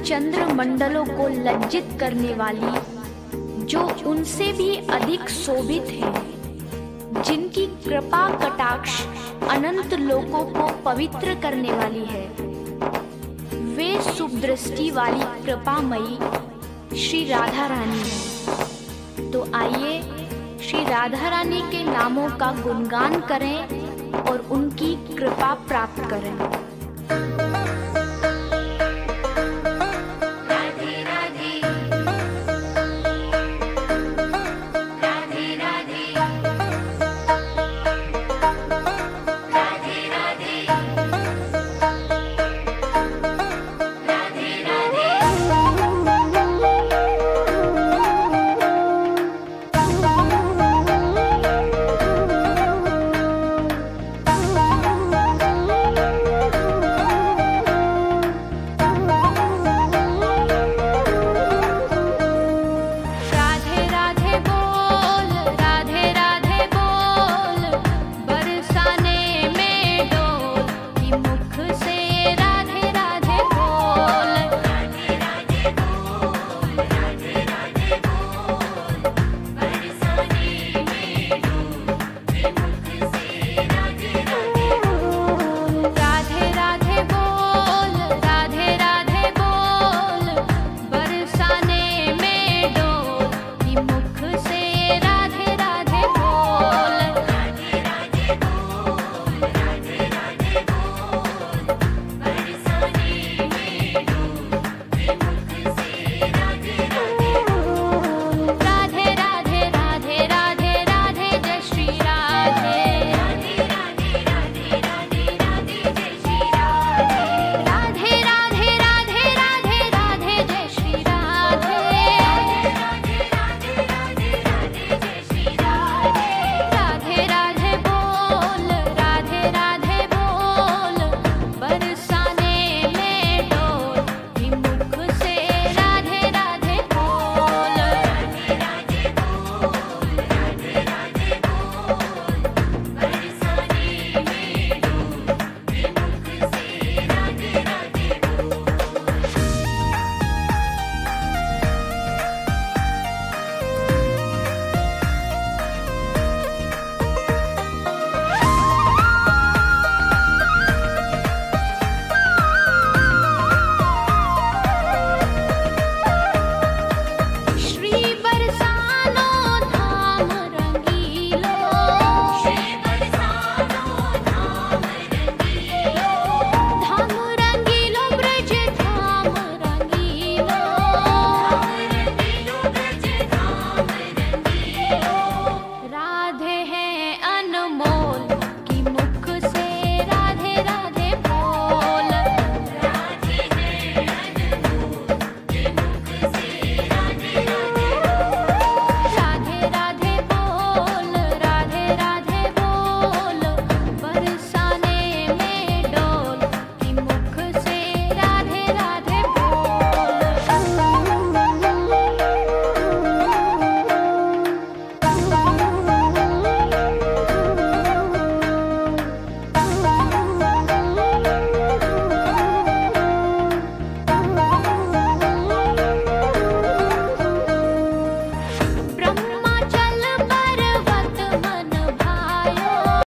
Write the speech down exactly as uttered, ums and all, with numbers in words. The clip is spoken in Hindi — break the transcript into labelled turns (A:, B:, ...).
A: चंद्र मंडलों को लज्जित करने वाली, जो उनसे भी अधिक शोभित है, जिनकी कृपा कटाक्ष अनंत लोकों को पवित्र करने वाली है, वे शुभ दृष्टि वाली कृपामयी श्री राधा रानी है। तो आइए श्री राधा रानी के नामों का गुणगान करें और उनकी कृपा प्राप्त करें।